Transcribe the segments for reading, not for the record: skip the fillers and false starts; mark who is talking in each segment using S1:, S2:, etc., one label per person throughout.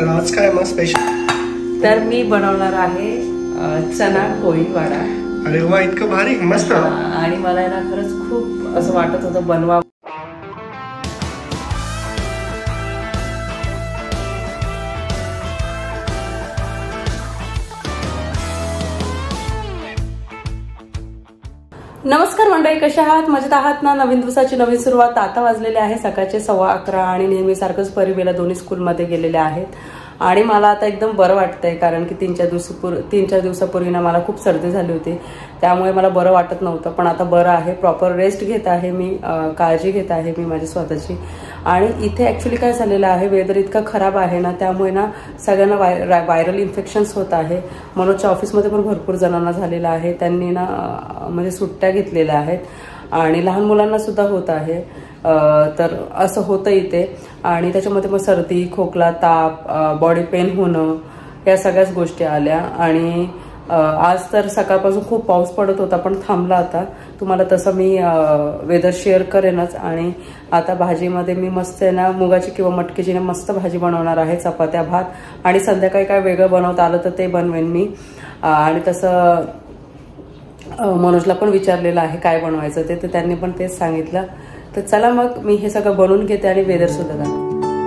S1: तर आज काय मग स्पेशल?
S2: तर मी बनवणार आहे चना पोळी वडा.
S1: अरे वा, इतकं भारी, मस्त.
S2: आणि मला ना खरंच खूप असं वाटत होतं बनवा. नमस्कार मंडळी, कशा आहात? मजेत आहात ना? नवीन दिवसाची नवीन सुरुवात. आता वाजलेले आहे सकाळचे 11:15 आणि नेहमीसारखंच परिबेला दोन्ही स्कूलमध्ये गेलेले आहेत. आणि मला आता एकदम बरं वाटतंय, कारण की 3-4 दिवसापूर्वी ना मला खूप सर्दी झाली होती, त्यामुळे मला बरं वाटत नव्हतं. पण आता बरं आहे, प्रॉपर रेस्ट घेत आहे मी, काळजी घेत आहे मी माझी स्वतःची. आणि इथे ॲक्च्युली काय झालेलं आहे, वेदर इतकं खराब आहे ना, त्यामुळे ना सगळ्यांना व्हायरल इन्फेक्शन्स होत आहे. मनोजच्या ऑफिसमध्ये पण भरपूर जणांना झालेलं आहे. त्यांनी ना म्हणजे सुट्ट्या घेतलेल्या आहेत आणि लहान मुलांना सुद्धा होत आहे. तर असं होतं इथे. आणि त्याच्यामध्ये मग सर्दी, खोकला, ताप, बॉडी पेन होणं, या सगळ्याच गोष्टी आल्या. आणि आज तर सकाळपासून खूप पाऊस पडत होता, पण थांबला आता. तुम्हाला तसं मी वेदर शेअर करेनच. आणि आता भाजीमध्ये मी मस्त आहे ना मुगाची किंवा मटकीची मस्त भाजी बनवणार आहे, चपात्या, भात. आणि संध्याकाळी काय वेगळं बनवता आलं तर ते बनवेन मी. आणि तसं मनोजला पण विचारलेलं आहे काय बनवायचं ते, तर त्यांनी पण तेच सांगितलं. तर चला मग मी हे सगळं बनवून घेते आणि वेदर सुद्धा दाखवते.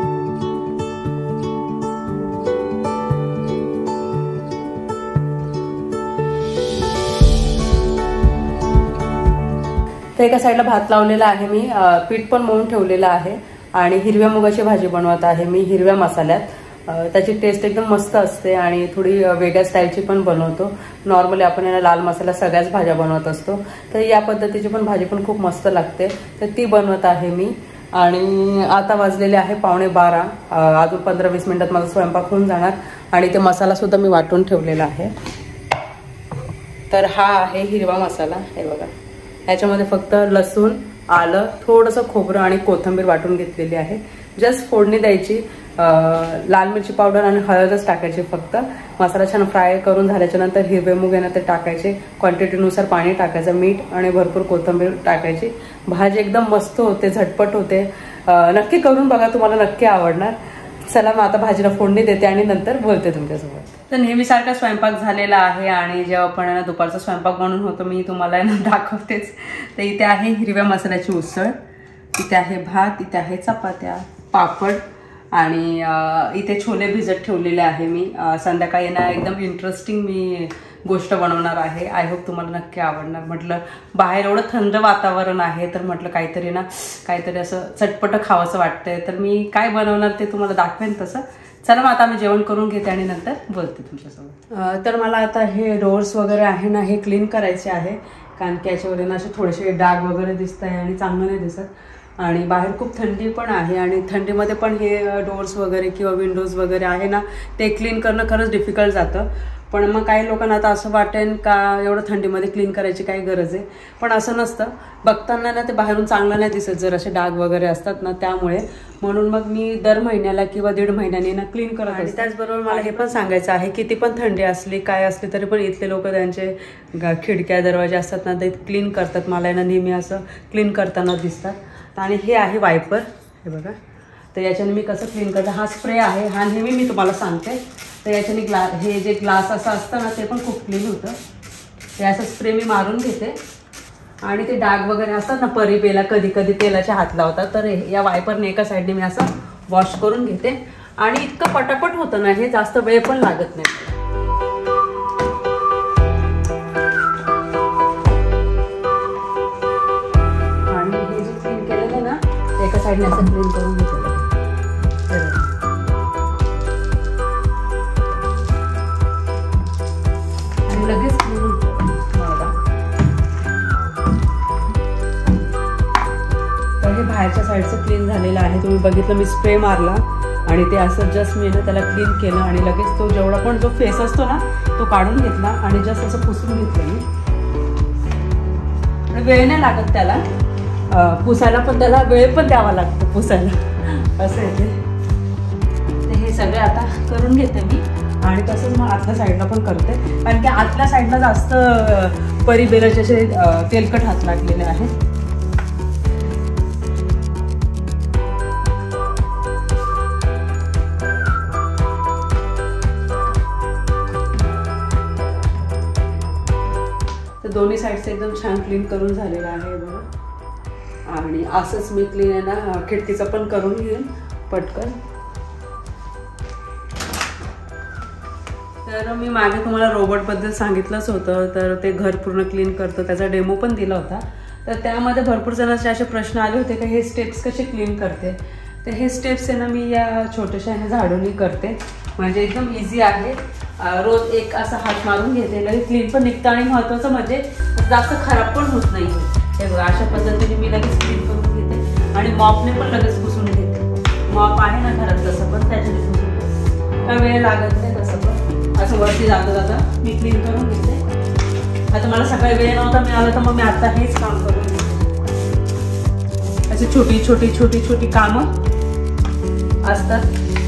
S2: तर एका साईडला भात लावलेला आहे मी, पीठ पण मळून ठेवलेलं आहे. आणि हिरव्या मुगाची भाजी बनवत आहे मी हिरव्या मसाल्यात. त्याची टेस्ट एकदम मस्त असते आणि थोडी वेगळ्या स्टाईलची पण बनवतो. नॉर्मली आपण याला लाल मसाला सगळ्याच भाज्या बनवत असतो, तर या पद्धतीची पण भाजी पण खूप मस्त लागते. तर ती बनवत आहे मी. आणि आता वाजलेले आहे 11:15. अजून 15-20 मिनिटात माझा स्वयंपाक होऊन जाणार. आणि ते मसाला सुद्धा मी वाटून ठेवलेला आहे. तर हा आहे हिरवा मसाला, हे बघा. ह्याच्यामध्ये फक्त लसूण, आलं, थोडंसं खोबरं आणि कोथिंबीर वाटून घेतलेली आहे. जस्ट फोडणी द्यायची, लाल मिरची पावडर आणि हळदच टाकायची फक्त. मसाला छान फ्राय करून झाल्याच्या नंतर हिरवे मूग आहे ना ते टाकायचे, क्वांटिटीनुसार पाणी टाकायचं, मीठ आणि भरपूर कोथिंबीर टाकायची. भाजी एकदम मस्त होते, झटपट होते. नक्की करून बघा, तुम्हाला नक्की आवडणार. चला मग आता भाजीला फोडणी देते आणि नंतर बोलते तुमच्यासोबत. तर नेहमीसारखा स्वयंपाक झालेला आहे. आणि जेव्हा पण दुपारचा स्वयंपाक बनवून होतो मी तुम्हाला दाखवतेच. तर इथे आहे हिरव्या मसाल्याची उसळ, इथे आहे भात, इथे आहे चपात्या, पापड. आणि इथे छोले भिजत ठेवलेले आहे मी. संध्याकाळी ना एकदम इंटरेस्टिंग मी गोष्ट बनवणार आहे. आय होप तुम्हाला नक्की आवडणार. म्हटलं बाहेर एवढं थंड वातावरण आहे, तर म्हटलं काहीतरी असं चटपट खावंसं वाटतंय. तर मी काय बनवणार ते तुम्हाला दाखवेन तसं. चला मग आता मी जेवण करून घेते आणि नंतर बोलते तुमच्यासोबत. तर मला आता हे डोअर्स वगैरे आहे ना हे क्लीन करायचे आहे, कारण की याच्यावर ना असे थोडेसे डाग वगैरे दिसत आहे आणि चांगलं नाही दिसत. आणि बाहेर खूप थंडी पण आहे आणि थंडीमध्ये पण हे डोअर्स वगैरे किंवा विंडोज वगैरे आहे ना ते क्लीन करणं खरंच डिफिकल्ट जातं. पण मग काही लोकांना आता असं वाटेल का एवढं थंडीमध्ये क्लीन करायची काही गरज आहे, पण असं नसतं. बघताना ना ते बाहेरून चांगलं नाही दिसत जर असे डाग वगैरे असतात ना, त्यामुळे. म्हणून मग मी दर महिन्याला किंवा 1.5 महिन्याने ना क्लीन करत. आणि त्याचबरोबर मला हे पण सांगायचं आहे, किती पण थंडी असली काय असली तरी पण इथले लोक त्यांचे खिडक्या दरवाजे असतात ना ते क्लीन करतात. मला ना नेहमी असं क्लीन करताना दिसतात. आणि हे आहे वायपर, हे बघा. तर याच्याने मी कसं क्लीन करते, हा स्प्रे आहे, हा नेहमी मी तुम्हाला सांगते. तर याच्याने हे जे ग्लास असं असतं ना ते पण खूप क्लीन होतं. ते असं स्प्रे मी मारून घेते. आणि ते डाग वगैरे असतात ना परिबेला कधी कधी तेलाचे हात लावतात, तर या वायपरने एका साईडने मी असं वॉश करून घेते. आणि इतकं पटापट होतं ना हे, जास्त वेळ पण लागत नाही. एका साईडने असं क्लीन करून घेतलं आणि लगेच क्लीन होतं. तर हे बाहेरच्या साईडचं क्लीन झालेलं आहे. तुम्ही बघितलं मी स्प्रे मारला आणि ते असं जस्ट मी ना त्याला क्लीन केलं. आणि लगेच तो जेवढा पण जो फेस असतो ना तो काढून घेतला आणि जस्ट असं पुसून घेतलं मी. वेळ नाही लागत त्याला पुसायला, पण त्याला वेळ पण द्यावा लागतो पुसायला, असं येते. तर हे सगळे आता करून घेते मी. आणि तसंच मग आतल्या साईडला पण करते, कारण की आतल्या साईडला जास्त परिबेलाचे असे तेलकट हात लागलेले आहेत. दोन्ही साईडचं एकदम छान क्लीन करून झालेलं आहे बघा. आणि असंच मी क्लीन आहे ना खिडकीचं पण करून घेईन पटकन. तर मी मागे तुम्हाला रोबोटबद्दल सांगितलंच होतं, तर ते घर पूर्ण क्लीन करतं, त्याचा डेमो पण दिला होता. तर त्यामध्ये भरपूर जणांचे असे प्रश्न आले होते की हे स्टेप्स कसे क्लीन करते. तर हे स्टेप्स आहे ना मी या छोट्याशा झाडूनी करते, म्हणजे एकदम इझी आहे. रोज एक असा हात मारून घेते, लगेच क्लीन पण निघतं आणि महत्त्वाचं म्हणजे जास्त खराब पण होत नाही. हे बघा अशा पद्धतीने मी लगेच क्लीन करून घेते आणि मॉपने पण लगेच पुसून घेते. मॉप आहे ना घरात तसं पण त्याच्याने पुसून घेते, काय वेळ लागत नाही. तसं पण असं वरती जाता मी क्लीन करून घेते. आता मला सकाळी वेळ नव्हता मिळाला तर मग मी आता हेच काम करून घेते. अशी छोटी छोटी छोटी छोटी कामं असतात.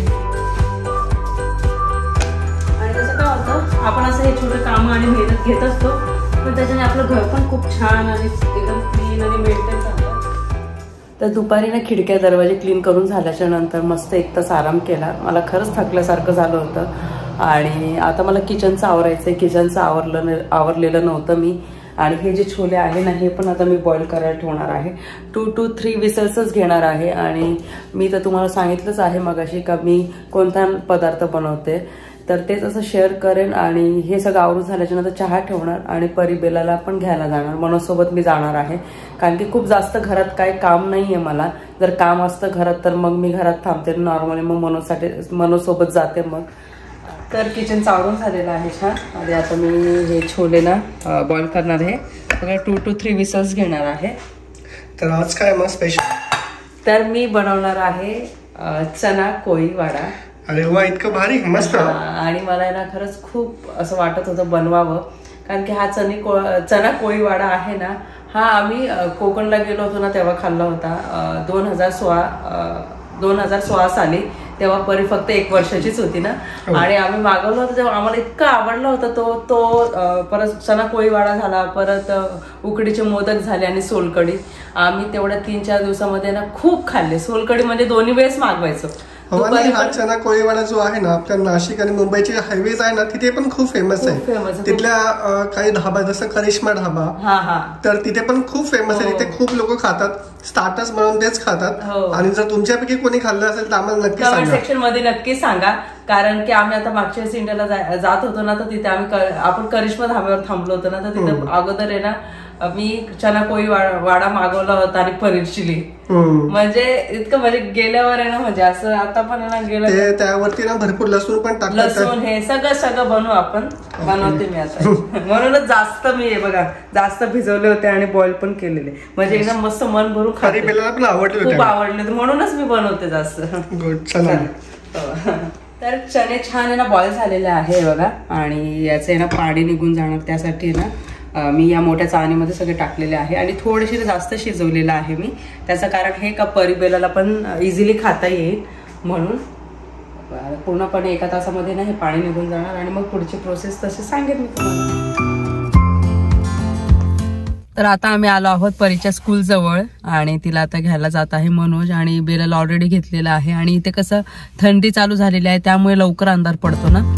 S2: आणि कसं काय होतं, आपण असं हे छोटे कामं आणि मेहनत घेत असतो, पण त्याच्याने आपलं घर पण खूप छान आणि एकदम क्लीन आणि मेंटेन करतं. तर दुपारी ना खिडक्या दरवाजे क्लीन करून झाल्याच्या नंतर मस्त एक तास आराम केला. मला खरंच थकल्यासारखं झालं होतं. आणि आता मला किचनचं आवरायचं आहे. किचनचं आवरलेलं नव्हतं मी. आणि हे जे छोले आहे ना हे पण आता मी बॉईल करायला ठेवणार आहे. 2 to 3 विसल्सच घेणार आहे. आणि मी तर तुम्हाला सांगितलंच आहे मगाशी का मी कोणता पदार्थ बनवते, तर तेच असं शेअर करेन. आणि हे सगळं आवरून झाल्याच्या नंतर चहा ठेवणार आणि परिबेलाला पण घ्यायला जाणार. मनोजसोबत मी जाणार आहे, कारण की खूप जास्त घरात काही काम नाही आहे मला. जर काम असतं घरात तर मग मी घरात थांबते नॉर्मली, मग मनोजसोबत जाते. मग तर किचन आवरून झालेलं आहे छान. आणि आता मी हे छोले ना बॉईल करणार आहे. 2 to 3 विसल्स घेणार आहे.
S1: तर आज काय मग स्पेशल?
S2: तर मी बनवणार आहे चना कोळी वाडा.
S1: अरे वा, इतकं भारी, मस्त.
S2: आणि मला ना खरंच खूप असं वाटत होतं बनवावं, कारण की हा चना कोळी वाडा आहे ना, हा आम्ही कोकणला गेलो होतो ना तेव्हा खाल्ला होता. 2016 साली. तेव्हा परी फक्त 1 वर्षाचीच होती ना. आणि आम्ही मागवलं होतं तेव्हा आम्हाला इतका आवडला होता तो. परत चना कोळी वाडा झाला, परत उकडीचे मोदक झाले आणि सोलकढी. आम्ही तेवढ्या 3-4 दिवसामध्ये ना खूप खाल्ले. सोलकढी म्हणजे 2 वेळेस मागवायचो.
S1: हा चना कोळीवाडा जो आहे ना आपल्या नाशिक आणि मुंबईचे हायवेज आहे ना, तिथे पण खूप फेमस आहे. तिथल्या काही ढाबा जसं करिश्मा ढाबा, तर तिथे पण खूप फेमस आहे. तिथे खूप लोक खातात, स्टार्टर्स म्हणून तेच खातात. आणि जर तुमच्यापैकी कोणी खाल्लं असेल तर आम्हाला नक्की
S2: कमेंट सेक्शन मध्ये नक्की सांगा, कारण की आम्ही आता मागच्या वेळेस इंडियाला जात होतो ना, तर तिथे आपण करिश्मा धाब्यावर थांबलो होतो ना, तर तिथे अगोदर आहे ना मी चना कोळी वाडा मागवला होता आणि पनीर चिली. म्हणजे इतकं म्हणजे गेल्यावर आहे ना, म्हणजे असं आता पण आहे ना गेलं
S1: त्यावरती ना भरपूर लसूण पण टाकतात.
S2: लसूण हे सगळं बनवू आपण. बनवते मी आता. म्हणूनच जास्त मी हे बघा जास्त भिजवले होते आणि बॉईल पण केलेले, म्हणजे एकदम मस्त मन भरून खाते.
S1: पण आवडले,
S2: खूप आवडले, म्हणूनच मी बनवते जास्त. तर चणे छान आहे ना बॉईल झालेले आहे बघा. आणि याचं आहे ना पाणी निघून जाणार, त्यासाठी ना मी या मोठ्या चाळणीमध्ये सगळे टाकलेले आहे. आणि थोडेसे जास्त शिजवलेलं आहे मी. त्याचं कारण हे का परिबेलाला पण इझिली खाता येईल म्हणून. पूर्णपणे 1 तासामध्ये ना हे पाणी निघून जाणार आणि मग पुढची प्रोसेस तशी सांगेन मी तुम्हाला. तर आता आम्ही आलो आहोत परीच्या स्कूल जवळ आणि तिला आता घ्यायला जात आहे मनोज. आणि बेलाला ऑलरेडी घेतलेला आहे. आणि इथे कसं थंडी चालू झालेली आहे त्यामुळे लवकर अंधार पडतो ना.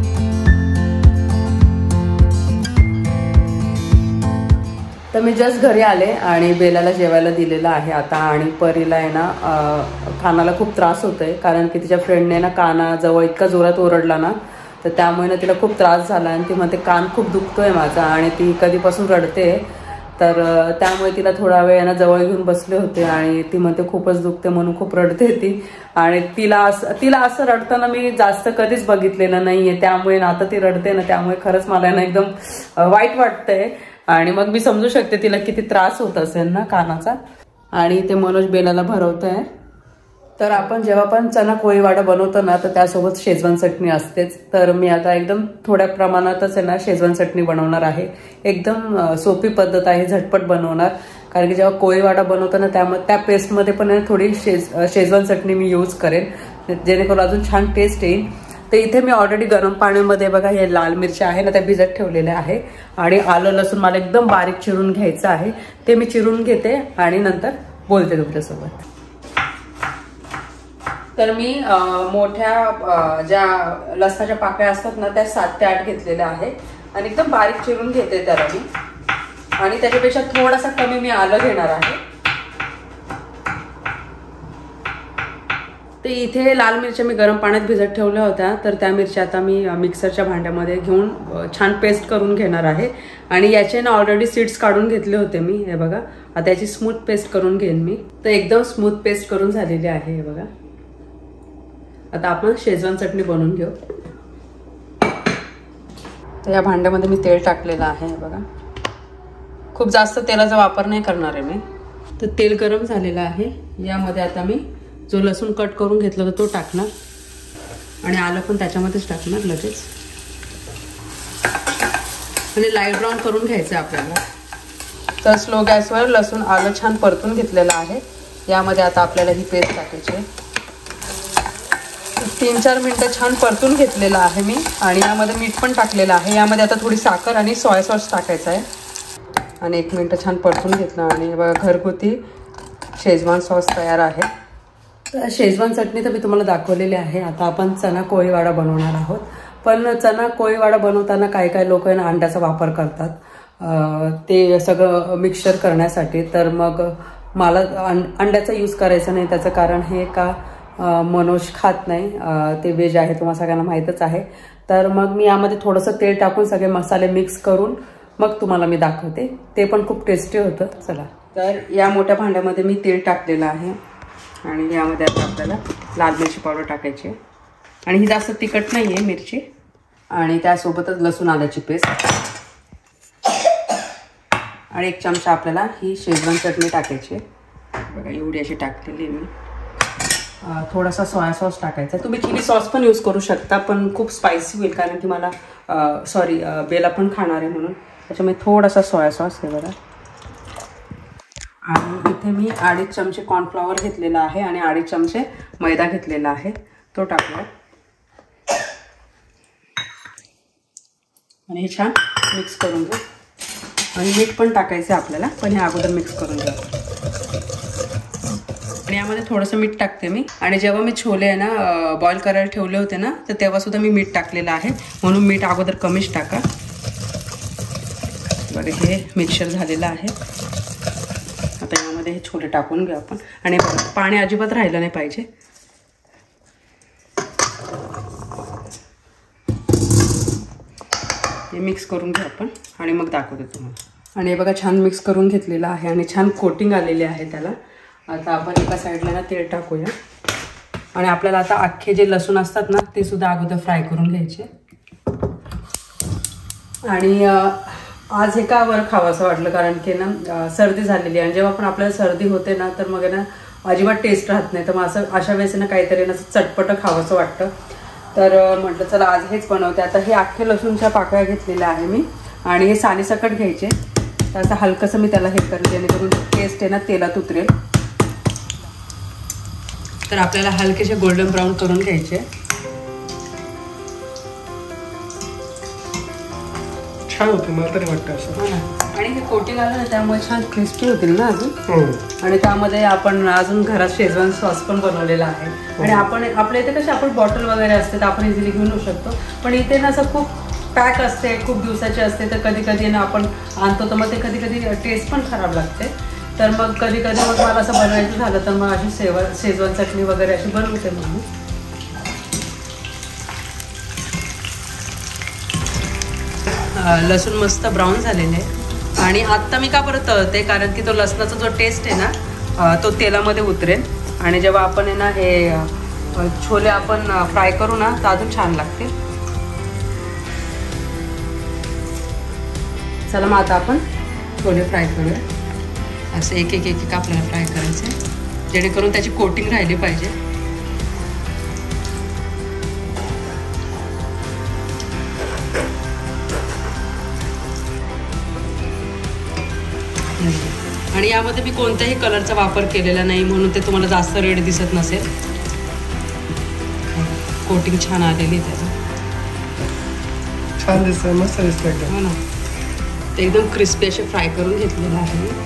S2: तर मी जस्ट घरी आले आणि बेलाला जेवायला दिलेलं आहे आता. आणि परीला आहे ना कानाला खूप त्रास होतोय, कारण की तिच्या फ्रेंडने ना कानाजवळ इतका जोरात ओरडला ना, तर त्यामुळे ना तिला खूप त्रास झाला. आणि ती म्हणते कान खूप दुखतोय माझा, आणि ती कधीपासून रडते. तर त्यामुळे तिला थोडा वेळ ना जवळ घेऊन बसले होते. आणि ती म्हणते खूपच दुखते म्हणून खूप रडते ती. आणि तिला असं रडताना मी जास्त कधीच बघितलेलं नाहीये, त्यामुळे ना आता ती रडते ना, त्यामुळे खरंच मला ना एकदम वाईट वाटतंय. आणि मग मी समजू शकते तिला किती त्रास होत असेल ना कानाचा. आणि ते मनोज बेलाला भरवत आहे. तर आपण जेव्हा पण चना कोळी वाडा बनवतो ना, तर त्यासोबत शेजवान चटणी असतेच. तर मी आता एकदम थोड्या प्रमाणातच आहे ना शेजवान चटणी बनवणार आहे. एकदम सोपी पद्धत आहे, झटपट बनवणार. कारण की जेव्हा कोळी वाडा बनवतो ना त्यामध्ये त्या पेस्टमध्ये पण थोडी शेजवान चटणी मी यूज करेन, जेणेकरून अजून छान टेस्ट येईल. तर इथे मी ऑलरेडी गरम पाण्यामध्ये बघा हे लाल मिरच्या आहे ना त्या भिजत ठेवलेल्या आहे. आणि आलं लसूण मला एकदम बारीक चिरून घ्यायचं आहे, ते मी चिरून घेते आणि नंतर बोलते तुमच्यासोबत. तर मी मोठ्या ज्या लसणाच्या पाकळ्या असतात ना त्या 7 ते 8 घेतलेल्या आहे आणि एकदम बारीक चिरून घेते त्याला मी. आणि त्याच्यापेक्षा थोडासा कमी मी आलं घेणार आहे. ते इथे लाल मिरच्या मी गरम पाण्यात भिजत ठेवल्या होत्या, तर त्या मिरच्या आता मी मिक्सरच्या भांड्यामध्ये घेऊन छान पेस्ट करून घेणार आहे. आणि याचे ना ऑलरेडी सीड्स काढून घेतले होते मी. हे बघा, आता याची स्मूथ पेस्ट करून घेईन मी. तर एकदम स्मूथ पेस्ट करून झालेली आहे. हे बघा, आता आपण शेजवान चटणी बनवून घेऊ. तर या भांड्यामध्ये मी तेल टाकलेलं आहे. हे बघा, खूप जास्त तेलाचा वापर नाही करणार आहे मी. तर तेल गरम झालेलं आहे. यामध्ये आता मी जो लसूण कट करून घेतला होता तो टाकणार आणि आलं पण त्याच्यामध्येच टाकणार लगेच. आणि लाईट ब्राऊन करून घ्यायचं आपल्याला. तर स्लो गॅसवर लसूण आलं छान परतून घेतलेलं आहे. यामध्ये आता आपल्याला ही पेस्ट टाकायची आहे. 3-4 मिनटं छान परतून घेतलेलं आहे मी. आणि यामध्ये मीठ पण टाकलेलं आहे. यामध्ये आता थोडी साखर आणि सोया सॉस टाकायचं आहे. आणि 1 मिनटं छान परतून घेतलं. आणि बघा, घरगुती शेजवान सॉस तयार आहे. तर शेजवान चटणी तर मी तुम्हाला दाखवलेली आहे. आता आपण चना कोळीवाडा बनवणार आहोत. पण चना कोळीवाडा बनवताना काही लोक आहे ना अंड्याचा वापर करतात ते सगळं मिक्सचर करण्यासाठी. तर मग मला अंड्याचा यूज करायचा नाही. त्याचं कारण हे का मनोज खात नाही, ते व्हेज आहे, तुम्हाला सगळ्यांना माहीतच आहे. तर मग मी यामध्ये थोडंसं तेल टाकून सगळे मसाले मिक्स करून मग तुम्हाला मी दाखवते. ते पण खूप टेस्टी होतं. चला, तर या मोठ्या भांड्यामध्ये मी तेल टाकलेलं आहे. आणि यामध्ये आता आपल्याला लाल मिरची पावडर टाकायची आहे. आणि ही जास्त तिखट नाही आहे मिरची. आणि त्यासोबतच लसूण आल्याची पेस्ट. आणि 1 चमचा आपल्याला ही शेजवान चटणी टाकायची आहे. बघा, एवढी अशी टाकलेली आहे मी. थोडासा सोया सॉस टाकायचा. तुम्ही चिली सॉस पण यूज करू शकता, पण खूप स्पायसी होईल कारण की मला बेला पण खाणार आहे म्हणून. त्याच्यामुळे थोडासा सोया सॉस. हे बघा, आणि इथे मी 2.5 चमचे कॉर्नफ्लॉवर घेतलेला आहे आणि 2.5 चमचे मैदा घेतलेला आहे, तो टाकला. आणि हे छान मिक्स करून घेऊ. आणि मीठ पण टाकायचं आहे आपल्याला, पण हे अगोदर मिक्स करून घेऊ. आणि यामध्ये थोडंसं मीठ टाकते मी. आणि जेव्हा मी छोले आहे ना बॉईल करायला ठेवले होते ना, तर तेव्हा सुद्धा मी मीठ टाकलेलं आहे, म्हणून मीठ अगोदर कमीच टाका. बघा, हे मिक्सचर झालेलं आहे. आता यामध्ये हे छोले टाकून घेऊ आपण. आणि पाणी अजिबात राहिलं नाही पाहिजे. हे मिक्स करून घेऊ आपण आणि मग दाखवते तुम्हाला. आणि हे बघा, छान मिक्स करून घेतलेलं आहे आणि छान कोटिंग आलेली आहे त्याला. आता आपण एका साईडला ना तेल टाकूया. आणि आपल्याला आता अख्खे जे लसूण असतात ना ते सुद्धा अगोदर फ्राय करून घ्यायचे. आणि आज हे का बरं खावं असं वाटलं, कारण की ना सर्दी झालेली आहे. आणि जेव्हा पण आपल्याला सर्दी होते ना, तर मग ना अजिबात टेस्ट राहत नाही. तर मग असं अशा वेळेस ना काहीतरी ना चटपटं खावं असं वाटतं. तर म्हटलं चला आज हेच बनवते. आता हे अख्खे लसूणच्या पाकळ्या घेतलेल्या आहे मी. आणि हे सालीसकट घ्यायचे. तर असं हलकंसं मी त्याला हे करेन, जेणेकरून टेस्ट आहे ना तेलात उतरेल. तर आपल्याला हलकेसे गोल्डन ब्राऊन करून घ्यायचे.
S1: छान होते, मला तरी वाटतं असं.
S2: आणि हे कोटिंग आलं ना त्यामुळे छान क्रिस्पी होतील ना अजून. आणि त्यामध्ये आपण अजून घरात शेजवान सॉस पण बनवलेला आहे. आणि आपण आपल्या इथे कसे आपण बॉटल वगैरे असते तर आपण इझिली घेऊन येऊ शकतो. पण इथे ना असं खूप पॅक असते, खूप दिवसाची असते. तर कधी कधी ना आपण आणतो तर मग ते कधी कधी टेस्ट पण खराब लागते. तर मग कधी कधी मग मला असं बनवायचं झालं तर मग अशी शेजवान चटणी वगैरे अशी बनवते मग मी. लसूण मस्त ब्राऊन झालेले आहे. आणि आत्ता मी का परत तळते, कारण की तो लसणाचा जो टेस्ट आहे ना तो तेलामध्ये उतरेल. आणि जेव्हा आपण आहे ना हे छोले आपण फ्राय करू ना तर अजून छान लागते. चला मग आता आपण छोले फ्राय करूया. असं एक एक एक एक आपल्याला फ्राय करायचं आहे, जेणेकरून त्याची कोटिंग राहिली पाहिजे. आणि यामध्ये मी कोणत्याही कलरचा वापर केलेला नाही, म्हणून ते तुम्हाला जास्त रेड दिसत नसेल. कोटिंग छान आलेली त्याचं.
S1: छान दिसतंय, मस्त दिसतंय.
S2: हो ना, ते एकदम क्रिस्पी असे फ्राय करून घेतलेलं आहे.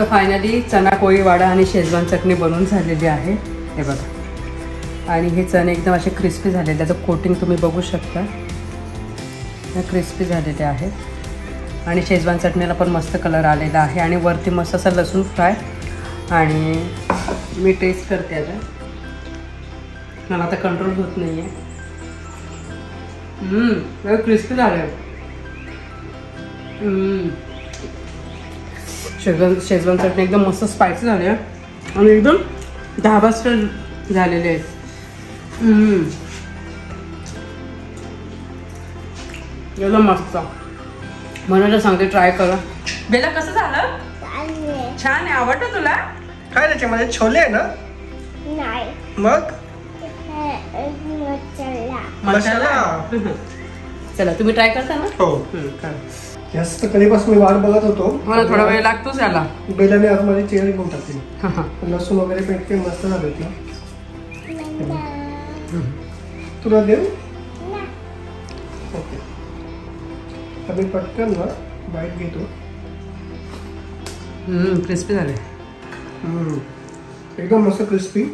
S2: तर फायनली चना कोळीवाडा आणि शेजवान चटणी बनवून झालेली आहे. हे बघा, आणि हे चणे एकदम असे क्रिस्पी झाले, त्याचं कोटिंग तुम्ही बघू शकता, क्रिस्पी झालेले आहेत. आणि शेजवान चटणीला पण मस्त कलर आलेला आहे. आणि वरती मस्त असं लसूण फ्राय. आणि मी टेस्ट करते आता, मला आता कंट्रोल होत नाही आहे. क्रिस्पी झाले. शेजवान चटणी एकदम मस्त स्पायसी झाली आहे आणि एकदम ढाबा स्टाईल झालेले आहेत. एकदम मस्त, म्हणून सांगते ट्राय करा. बेला कसं झालं? छान आहे. आवडतं तुला?
S1: काय त्याच्यामध्ये छोले आहे ना?
S3: नाही,
S1: मग मसाला.
S2: चला तुम्ही ट्राय करता ना?
S1: हो. जास्त कधीपासून मी वाट बघत होतो.
S2: मला थोडा वेळ लागतोच याला.
S1: बेलाने आज माझी चेहरी पण टाकली. लसूण वगैरे पेटके मस्त झाले ती. तुला देऊ? ओके, आम्ही पटकन ना बाईट घेतो.
S2: क्रिस्पी झाले.
S1: एकदम मस्त क्रिस्पी.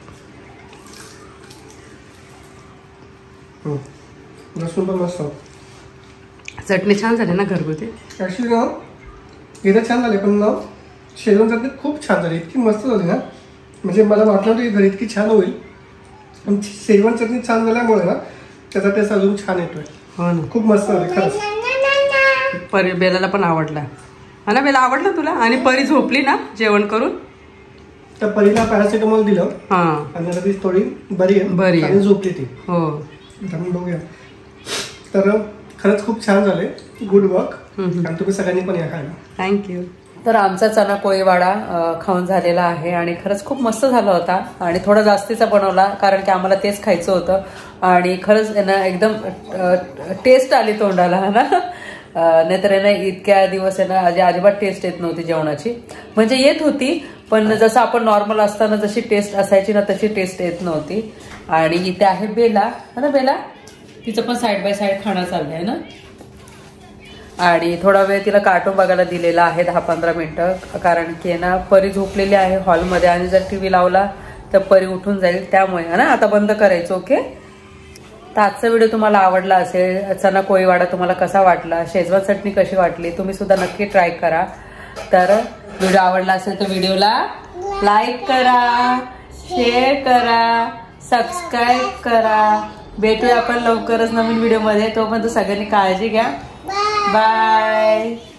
S1: लसूण पण मस्त.
S2: चटणी छान झाली ना घरगुती.
S1: ॲक्च्युली ना इथं छान झाले, पण ना शेजवान चटणी खूप छान झाली, इतकी मस्त झाली ना. म्हणजे मला वाटलं होतं की घरी इतकी छान होईल, पण शेजवान चटणी छान झाल्यामुळे ना त्याचा टेस्ट अजून छान येतोय.
S2: हो ना,
S1: खूप मस्त झाली खरंच.
S2: परी बेलाला पण आवडला. हा ना बेला, आवडला तुला? आणि परी झोपली ना जेवण करून?
S1: तर परीला पॅरासिटामॉल दिलं.
S2: हा,
S1: आणि आता ती थोडी बरी आहे आणि झोपली ती.
S2: हो,
S1: बघूया. तर खरंच खूप छान झाले. Good work. आणि तुम्ही सगळ्यांनी पण या खायला.
S2: थँक्यू. तर आमचा चना कोळीवाडा खाऊन झालेला आहे आणि खरंच खूप मस्त झाला होता. आणि थोडा जास्तीचा बनवला कारण की आम्हाला तेच खायचं होतं. आणि खरंच ना एकदम टेस्ट आली तोंडाला ना. नाहीतर आहे ना इतक्या दिवस आहे ना अजिबात टेस्ट येत नव्हती जेवणाची. म्हणजे येत होती, पण जसं आपण नॉर्मल असताना जशी टेस्ट असायची ना तशी टेस्ट येत नव्हती. आणि इथे आहे बेला. है ना बेला? तिचं पण साईड बाय साईड खाणं चाललंय ना. आणि थोडा वेळ तिला कार्टून बघायला दिलेला आहे, 10-15 मिनिटं. कारण की ना परी झोपलेली आहे हॉलमध्ये, आणि जर टीव्ही लावला तर परी उठून जाईल, त्यामुळे ना आता बंद करायचं. ओके. तर आजचा व्हिडिओ तुम्हाला आवडला असेल. चना कोळीवाडा तुम्हाला कसा वाटला, शेजवान चटणी कशी वाटली, तुम्ही सुद्धा नक्की ट्राय करा. तर व्हिडिओ आवडला असेल तर व्हिडिओला लाईक करा, शेअर करा, सबस्क्राईब करा. भेटूया आपण लवकरच नवीन व्हिडिओमध्ये. तोपर्यंत सगळ्यांनी काळजी घ्या. बाय.